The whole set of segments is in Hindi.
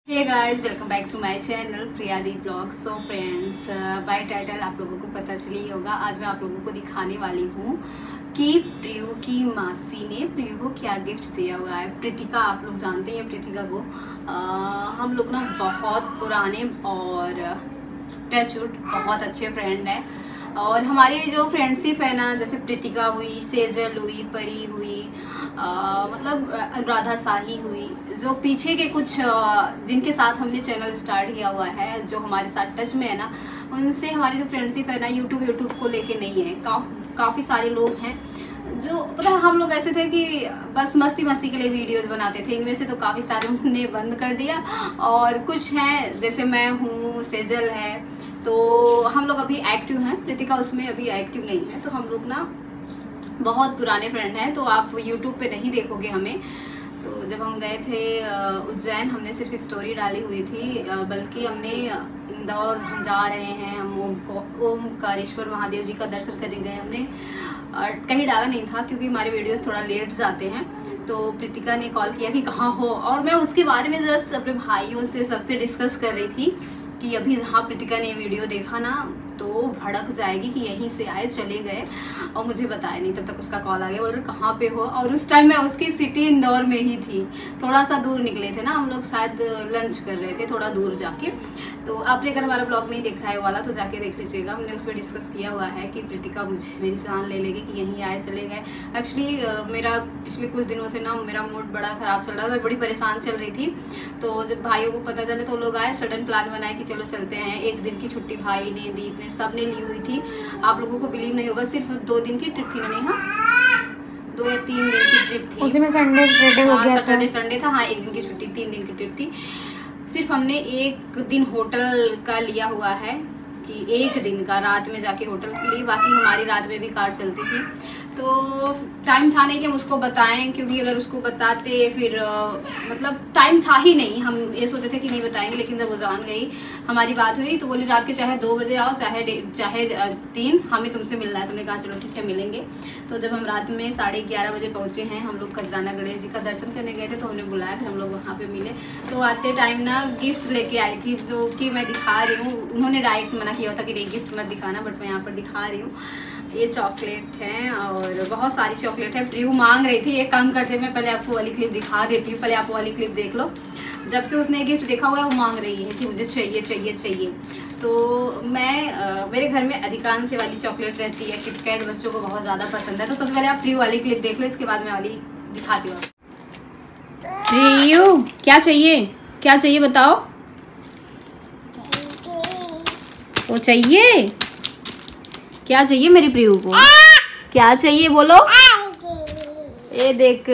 Hey guys, welcome back to my channel Priyadi blog. So friends, by title आप लोगों को पता चली होगा। आज मैं आप लोगों को दिखाने वाली हूँ कि प्रियू की मासी ने प्रियू को क्या गिफ्ट दिया हुआ है। प्रीतिका, आप लोग जानते हैं प्रीतिका को। हम लोग ना बहुत पुराने और टचवुड बहुत अच्छे फ्रेंड हैं। और हमारी जो फ्रेंडशिप है ना, जैसे प्रीतिका हुई, सेजल हुई, परी हुई, मतलब अनुराधा शाही हुई, जो पीछे के कुछ जिनके साथ हमने चैनल स्टार्ट किया हुआ है, जो हमारे साथ टच में है ना, उनसे हमारी जो फ्रेंडशिप है ना यूट्यूब को लेके नहीं है। काफ़ी सारे लोग हैं जो पता है, हम लोग ऐसे थे कि बस मस्ती के लिए वीडियोस बनाते थे। इनमें से तो काफ़ी सारे उन्होंने बंद कर दिया, और कुछ हैं जैसे मैं हूँ, सेजल है, तो हम लोग अभी एक्टिव हैं। प्रीतिका उसमें अभी एक्टिव नहीं है। तो हम लोग ना बहुत पुराने फ्रेंड हैं, तो आप यूट्यूब पे नहीं देखोगे हमें। तो जब हम गए थे उज्जैन, हमने सिर्फ स्टोरी डाली हुई थी, बल्कि हमने इंदौर हम जा रहे हैं, हम ओमकारेश्वर महादेव जी का दर्शन करने गए। हमने कहीं डाला नहीं था क्योंकि हमारे वीडियोस थोड़ा लेट जाते हैं। तो प्रीतिका ने कॉल किया कि कहाँ हो, और मैं उसके बारे में जस्ट अपने भाइयों से सबसे डिस्कस कर रही थी कि अभी जहाँ प्रीतिका ने वीडियो देखा ना, तो भड़क जाएगी कि यहीं से आए चले गए, और मुझे बताया नहीं। तब तक उसका कॉल आ गया, बोल रहे कहाँ पे हो। और उस टाइम मैं उसकी सिटी इंदौर में ही थी। थोड़ा सा दूर निकले थे ना हम लोग, शायद लंच कर रहे थे थोड़ा दूर जाके। तो आपने अगर हमारा ब्लॉग नहीं देखा है वाला तो जाके देख लीजिएगा। हमने उसमें डिस्कस किया हुआ है कि प्रीतिका मुझे मेरी जान ले लेगी कि यहीं आए चले गए। एक्चुअली मेरा पिछले कुछ दिनों से ना मेरा मूड बड़ा ख़राब चल रहा था, मैं बड़ी परेशान चल रही थी। तो जब भाइयों को पता चले तो लोग आए, सडन प्लान बनाए कि चलो चलते हैं। एक दिन की छुट्टी भाई ने, दीप ने, सब ने ली हुई थी। आप लोगों को बिलीव नहीं होगा, सिर्फ 2 दिन की ट्रिप थी ना, नहीं हाँ 2 या 3 दिन की ट्रिप थी। उसी में सैटरडे संडे था, हाँ 1 दिन की छुट्टी, 3 दिन की ट्रिप थी। सिर्फ हमने 1 दिन होटल का लिया हुआ है कि 1 दिन का रात में जाके होटल ली, बाकी हमारी रात में भी कार चलती थी। तो टाइम था नहीं कि हम उसको बताएं, क्योंकि अगर उसको बताते फिर मतलब टाइम था ही नहीं। हम ये सोचे थे कि नहीं बताएंगे, लेकिन जब वो जान गई, हमारी बात हुई तो बोली रात के चाहे 2 बजे आओ, चाहे 3, हमें तुमसे मिलना है। तुमने कहा चलो ठीक है मिलेंगे। तो जब हम रात में 11:30 बजे पहुँचे हैं, हम लोग खजराना गणेश जी का दर्शन करने गए थे, तो हमने बुलाया, फिर हम लोग वहाँ पर मिले। तो आते टाइम ना गिफ्ट लेके आई थी, जो कि मैं दिखा रही हूँ। उन्होंने डायरेक्ट मना किया था कि नहीं गिफ्ट मत दिखाना, बट मैं यहाँ पर दिखा रही हूँ। ये चॉकलेट है और बहुत सारी चॉकलेट है। प्रियू मांग रही थी। एक काम करते, मैं पहले आपको वाली क्लिप दिखा देती हूँ। पहले आप वाली क्लिप देख लो। जब से उसने गिफ्ट देखा हुआ है, वो मांग रही है कि मुझे चाहिए चाहिए चाहिए। तो मैं मेरे घर में अधिकांश वाली चॉकलेट रहती है। किटकैट बच्चों को बहुत ज़्यादा पसंद है। तो सबसे पहले आप प्रियू वाली क्लिप देख लो, इसके बाद मैं वाली दिखाती हूँ। प्रियू क्या चाहिए, क्या चाहिए बताओ। वो चाहिए, क्या चाहिए मेरी प्रियू को, क्या चाहिए बोलो। ये देख,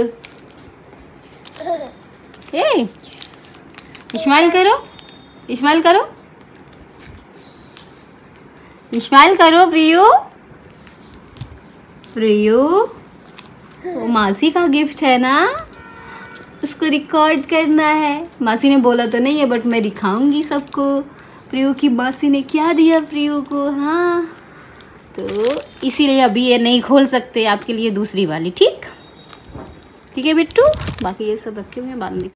ए स्माइल करो, स्माइल करो, स्माइल करो प्रियू। प्रियू, वो मासी का गिफ्ट है ना, उसको रिकॉर्ड करना है। मासी ने बोला तो नहीं है, बट मैं दिखाऊंगी सबको प्रियू की मासी ने क्या दिया प्रियू को। हाँ, तो इसीलिए अभी ये नहीं खोल सकते, आपके लिए दूसरी वाली। ठीक है बिट्टू, बाकी ये सब रखे हुए हैं, बाद में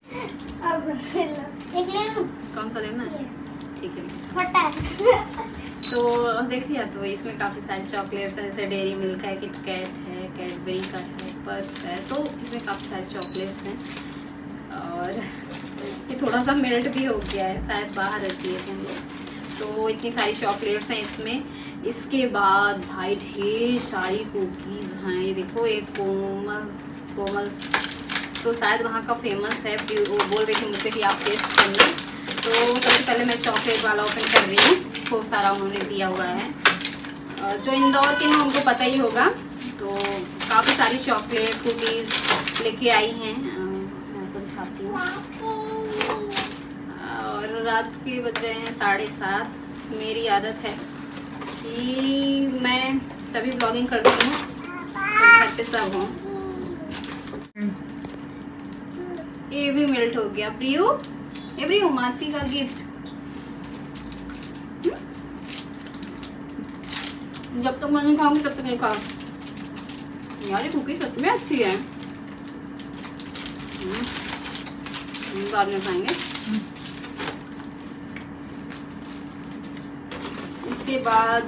कौन सा लेना है। ठीक है, तो देख लिया। तो इसमें काफ़ी सारे चॉकलेट्स हैं, जैसे डेयरी मिल्क है, किटकैट है, कैडबरी का है, पर्स है। तो इसमें काफ़ी सारे चॉकलेट्स हैं, और ये थोड़ा सा मेल्ट भी हो गया है, शायद बाहर रख दिए थे हम लोग। तो इतनी सारी चॉकलेट्स हैं इसमें। इसके बाद भाई ढेर सारी कुकीज़ हैं। ये देखो, एक कोमल तो शायद वहाँ का फेमस है। वो बोल रही थी मुझसे कि आप टेस्ट करिए। तो सबसे पहले मैं चॉकलेट वाला ओपन कर रही हूँ। खूब सारा उन्होंने दिया हुआ है। जो इंदौर के हैं उनको पता ही होगा। तो काफ़ी सारी चॉकलेट कुकीज़ लेके आई हैं, मैं आपको दिखाती हूँ। और रात के बज रहे हैं 7:30। मेरी आदत है कि मैं तभी ब्लॉगिंग करती हूँ जब घर पे सब हों। ये भी मेल्ट हो गया। प्रियू, ये प्रियू मासी का गिफ्ट। जब तक मैं नहीं खाऊंगी तब तक नहीं खाओ। यार ये कुकीज सच में अच्छी है। बाद में खाएंगे। इसके बाद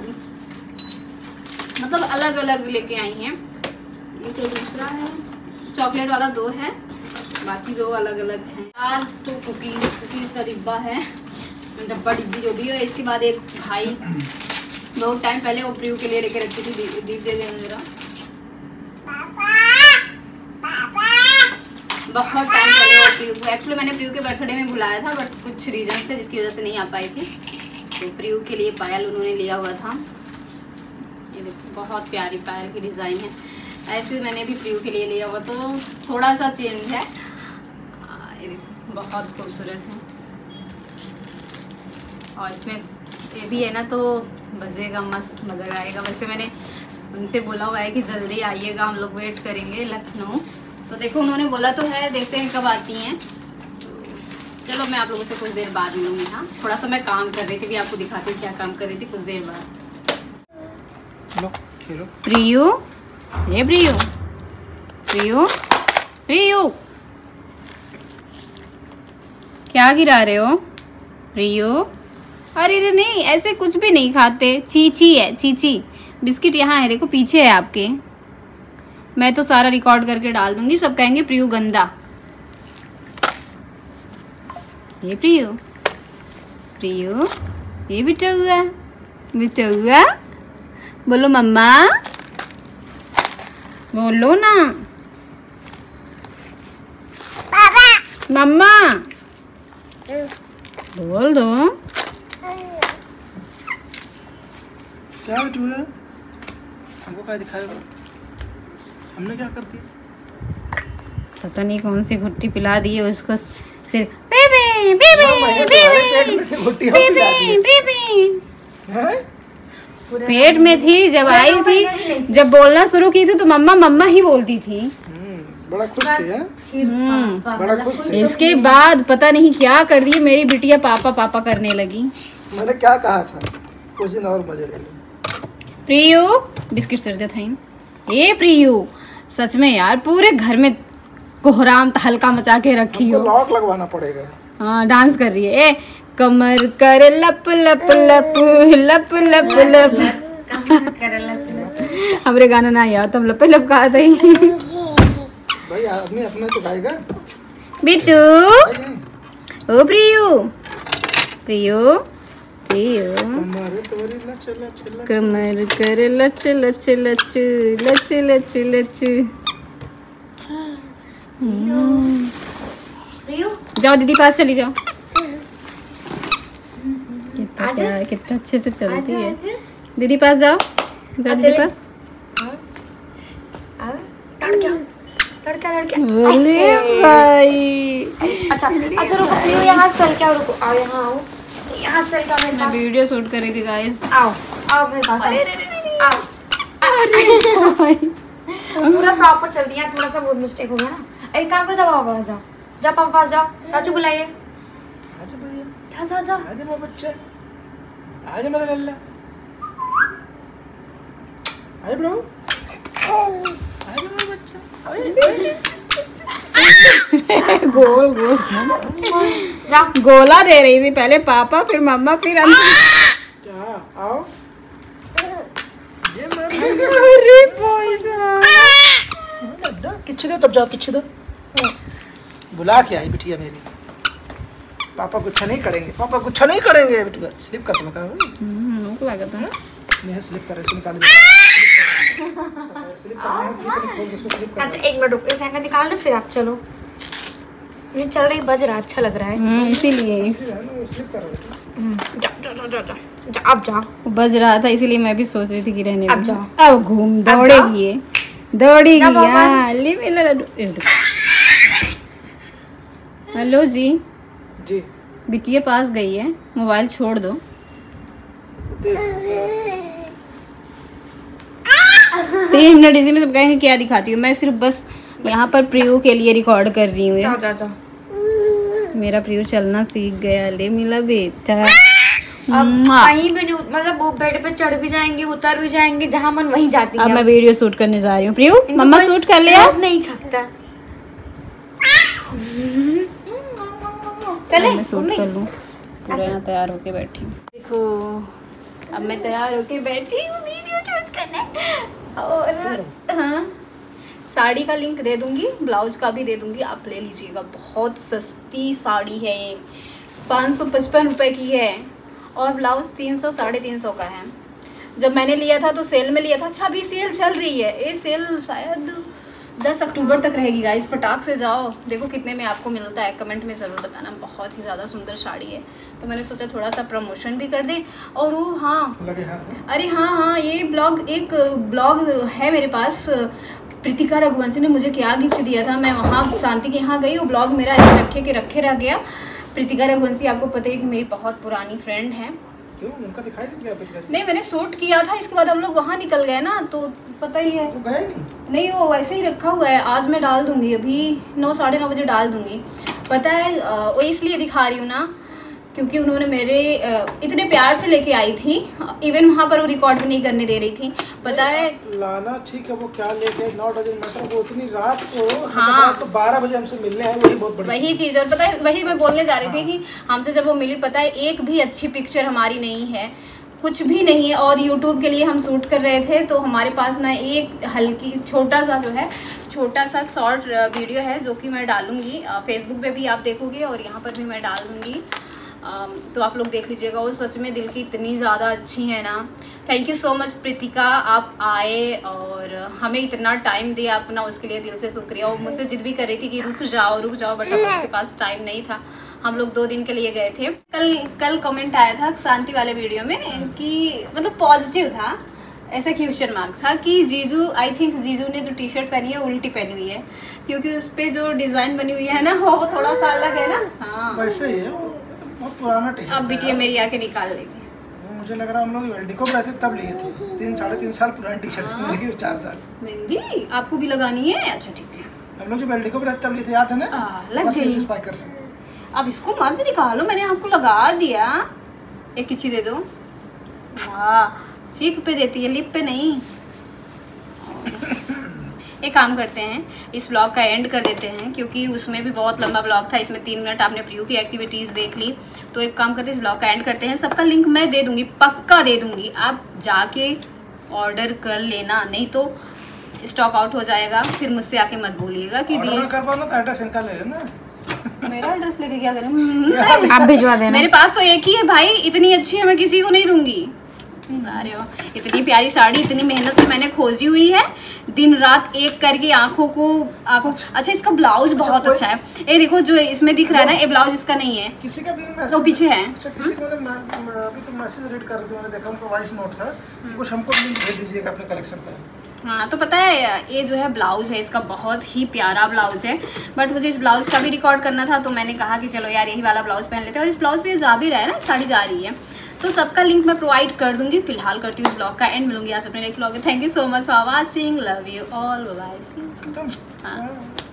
मतलब अलग अलग लेके आई हैं। ये तो दूसरा है, चॉकलेट वाला 2 है, बाकी 2 अलग अलग हैं। आज तो कुकीज़ का डिब्बा है, डब्बा डिब्बी जो भी है। इसके बाद एक भाई बहुत टाइम पहले वो प्रियू के लिए लेके रखी थी, दीप दे देना जरा। बहुत टाइम पहले वो प्रियू को, एक्चुअली मैंने प्रियू के बर्थडे में बुलाया था, बट कुछ रीजन थे जिसकी वजह से नहीं आ पाई थी। तो प्रियू के लिए पायल उन्होंने लिया हुआ था। ये देखो बहुत प्यारी पायल की डिज़ाइन है। ऐसे मैंने भी प्रियू के लिए लिया हुआ, तो थोड़ा सा चेंज है। ये देखो बहुत खूबसूरत है, और इसमें ये भी है ना तो बजेगा मस्त, मज़ा आएगा। वैसे मैंने उनसे बोला हुआ है कि जल्दी आइएगा, हम लोग वेट करेंगे लखनऊ। तो देखो उन्होंने बोला तो है, देखते हैं कब आती हैं। तो चलो मैं आप लोगों से कुछ देर बाद मिलूँगी। हाँ, थोड़ा सा मैं काम कर रही थी, भी आपको दिखाती हूँ क्या काम कर रही थी कुछ देर बाद। प्रियू, ये प्रियू, प्रियू, प्रियू, क्या गिरा रहे हो प्रियू? अरे नहीं, ऐसे कुछ भी नहीं खाते। चीची है, चीची। बिस्किट यहाँ है, देखो पीछे है आपके। मैं तो सारा रिकॉर्ड करके डाल दूंगी, सब कहेंगे प्रियू गंदा। ये प्रियू, प्रियू, ये बिटुआ, बिटुआ, बोलो मम्मा, बोलो ना मम्मा, बोल दो। क्या बिटुआ, हमको क्या दिखा रहे हो? हमने क्या कर दिया? पता नहीं कौन सी घुट्टी पिला दी है उसको। सिर्फ बेबी बेबी बेबी बेबी पेट में थी जब आई थी, जब बोलना शुरू की थी तो मम्मा मम्मा ही बोलती थी। बड़ा खुश थी, बड़ा खुश थी। इसके बाद पता नहीं क्या कर दी मेरी बिटिया, पापा पापा करने लगी। मैंने क्या कहा था, कुछ दिन और मजे ले लो। प्रियू बिस्किट सर्जा था। ये प्रियू सच में यार पूरे घर में कोहराम हल्का मचा के रखी हो। लॉक लगवाना पड़ेगा। हाँ, डांस कर रही है। कमर कर लप लप लप लप लप लप, हमारे गाना ना यार, तुम लप लप गा दे भाई, आदमी अपना तो गाएगा। बिट्टू, ओ प्रियू, प्रियू, प्रियू, कमर कर लच लच लच लच लच लच। जाओ दीदी पास चली जाओ। कितना अच्छे से चलती है। दीदी पास जाओ, जाओ दीदी पास। बोले भाई। अच्छा रुको प्रियू, यहाँ चल के आओ, रुको आओ, यहाँ आओ, यहाँ चल के आओ। मैं वीडियो शूट कर रही थी गाइस। आओ आओ मेरे पास, आओ। पूरा प्रॉपर चल रही है, थोड़ा सा बहुत मिस्टेक हो गया ना। एक काम करो, जाओ पापा पास जाओ, जाओ पापा पास जाओ, चाचू बुलाइए। आजा भैया, जाओ जाओ, आजा मेरा बच्चा, आजा मेरा लल्ला, आजा ब्रो, आजा मेरा बच्चा। गोल गोल जाओ। गोला दे रही थी, पहले पापा फिर मम्मा फिर क्या आओ, ये अरे पैसा किच्छे दो, तब जाओ किच्छे दो। बुला के आई बिटिया मेरी। पापा गुच्छा नहीं करेंगे, पापा गुच्छा नहीं करेंगे। बिटिया स्लिप कर, तुम्हें कहा लगा था मैं स्लिप कर रही निकाल। अच्छा एक मिनट रुको, इस एंगल निकाल दो फिर आप चलो। ये चल रही, बज रहा, अच्छा लग रहा है इसीलिए। जाओ अब जाओ, बज रहा था इसीलिए मैं भी सोच रही थी कि रहने अब जाओ, अब घूम दौड़ेगी, ये दौड़ेगी। हेलो जी, जी बिटिया पास गई है, मोबाइल छोड़ दो। 3 मिनट इसी में सब कहेंगे क्या दिखाती हूँ। मैं सिर्फ बस यहाँ पर प्रियू के लिए रिकॉर्ड कर रही हूँ। जाओ जाओ जाओ। मेरा प्रियू चलना सीख गया, ले मिला बेटा। अब कहीं भी नहीं, मतलब वो बेड पे चढ़ भी जाएंगे, उतर भी जाएंगे, जहाँ मन वहीं जाती है। अब मैं वीडियो शूट करने जा रही हूँ। प्रियू मम्मा शूट कर ले। अब नहीं छकता, चले मैं शूट कर लूँ। पूरा यहाँ तैयार होके बैठी हूँ। देखो अब मैं तैयार होके बैठी हूँ वीडियो चूज करने। और हाँ, साड़ी का लिंक दे दूंगी, ब्लाउज का भी दे दूंगी, आप ले लीजिएगा। बहुत सस्ती साड़ी है ये, 555 रुपये की है और ब्लाउज 300 साढ़े 300 का है। जब मैंने लिया था तो सेल में लिया था। अच्छा, अभी सेल चल रही है, ये सेल शायद 10 अक्टूबर तक रहेगी गाइस। फटाक से जाओ, देखो कितने में आपको मिलता है, कमेंट में ज़रूर बताना। बहुत ही ज़्यादा सुंदर साड़ी है, तो मैंने सोचा थोड़ा सा प्रमोशन भी कर दें। और वो हाँ, अरे हाँ, ये एक ब्लॉग है मेरे पास, प्रीतिका रघुवंशी ने मुझे क्या गिफ्ट दिया था। मैं वहाँ शांति के यहाँ गई, वो ब्लॉग मेरा ऐसे रखे रह गया। प्रीतिका रघुवंशी आपको पता है कि मेरी बहुत पुरानी फ्रेंड है। उनका दिखाई नहीं दिया? नहीं, मैंने शूट किया था, इसके बाद हम लोग वहाँ निकल गए ना, तो पता ही है। तो गए नहीं, वो वैसे ही रखा हुआ है। आज मैं डाल दूंगी, अभी 9 साढ़े 9 बजे डाल दूंगी। पता है वो इसलिए दिखा रही हूँ ना, क्योंकि उन्होंने मेरे इतने प्यार से लेके आई थी। इवन वहाँ पर वो रिकॉर्ड भी नहीं करने दे रही थी। पता है लाना ठीक है, वो क्या लेके 9 डजन मतलब वो इतनी रात को, हाँ, रात को 12 बजे हमसे मिलने आए, वही बहुत बड़ी वही चीज़। और पता है वही मैं बोलने जा रही थी कि हमसे जब वो मिली, पता है एक भी अच्छी पिक्चर हमारी नहीं है, कुछ भी नहीं है। और यूट्यूब के लिए हम शूट कर रहे थे, तो हमारे पास ना एक हल्की छोटा सा शॉर्ट वीडियो है, जो कि मैं डालूंगी फेसबुक पे भी, आप देखोगे, और यहाँ पर भी मैं डाल दूंगी। तो आप लोग देख लीजिएगा। वो सच में दिल की इतनी ज़्यादा अच्छी है ना। Thank you so much Preetika, आप आए और हमें इतना टाइम दिया अपना, उसके लिए दिल से शुक्रिया। और मुझसे जिद भी कर रही थी कि रुक जाओ, बट आपके पास टाइम नहीं था। हम लोग 2 दिन के लिए गए थे। कल कमेंट आया था शांति वाले वीडियो में कि मतलब पॉजिटिव था, ऐसा क्वेश्चन मार्क था कि जीजू, आई थिंक जीजू ने जो टी शर्ट पहनी है उल्टी पहनी हुई है, क्योंकि उस पर जो डिज़ाइन बनी हुई है ना, वो थोड़ा सा अलग है ना। हाँ, वैसे ही है, बहुत पुराना टी शर्ट। अब बिटिया मेरी आके निकाल लेगी। मुझे लग रहा है हम लोग वेल्डिको में रहते तब लिए थे, 3 साढ़े 3 साल पुरानी टी शर्ट मेरी, 4 साल। मेहंदी आपको भी लगानी है? अच्छा ठीक है। हम लोग जो वेल्डिको में रहते तब लिए थे, याद है ना? लग गई स्पाइकर से। अब इसको मत निकालो, मैंने आपको लगा दिया। एक किसी दे दो। वाह, चीक पे देती है, लिप पे नहीं। एक काम करते हैं, इस ब्लॉग का एंड कर देते हैं, क्योंकि उसमें भी बहुत लंबा ब्लॉग था। इसमें 3 मिनट आपने प्रियू की एक्टिविटीज़ देख ली। तो एक काम करते हैं, इस ब्लॉग का एंड करते हैं। सबका लिंक मैं दे दूंगी, पक्का दे दूंगी, आप जाके ऑर्डर कर लेना, नहीं तो स्टॉक आउट हो जाएगा। फिर मुझसे आके मत बोलिएगा कि दिए। एड्रेस इनका ले लेना। मेरा एड्रेस लेके क्या करूँ? आप भिजवा देना। मेरे पास तो एक ही है भाई, इतनी अच्छी है, मैं किसी को नहीं दूंगी। अरे वाह, इतनी प्यारी साड़ी इतनी मेहनत से मैंने खोजी हुई है, दिन रात एक करके आंखों। अच्छा, इसका ब्लाउज बहुत अच्छा है। ये देखो जो इसमें दिख रहा है ना, ये ब्लाउज इसका नहीं है, किसी का भी मैसेज तो पीछे है। अच्छा, किसी को अभी तो मैसेज रीड कर रहे थे, मैंने देखा उनका वॉइस नोट था, कुछ हमको लिंक भेज दीजिएगा अपने कलेक्शन का। हाँ, तो पता है ये जो है ब्लाउज है इसका, बहुत ही प्यारा ब्लाउज है। बट मुझे इस ब्लाउज का भी रिकॉर्ड करना था, तो मैंने कहा कि चलो यार यही वाला ब्लाउज पहन लेते हैं। और इस ब्लाउज पे जा भी रहा है ना, साड़ी जा रही है, तो सबका लिंक मैं प्रोवाइड कर दूंगी। फिलहाल करती हूँ इस ब्लॉग का एंड, मिलूंगी आज अपने नेक्स्ट ब्लॉग में। Thank you so much for watching, love you all, bye bye.